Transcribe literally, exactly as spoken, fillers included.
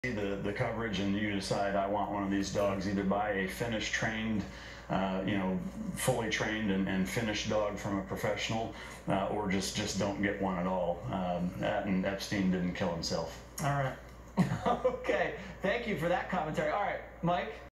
the, the coverage and you decide I want one of these dogs, either buy a finished, trained, uh, you know, fully trained and, and finished dog from a professional, uh, or just, just don't get one at all. Um, and Epstein didn't kill himself. All right. Okay. Thank you for that commentary. All right, Mike.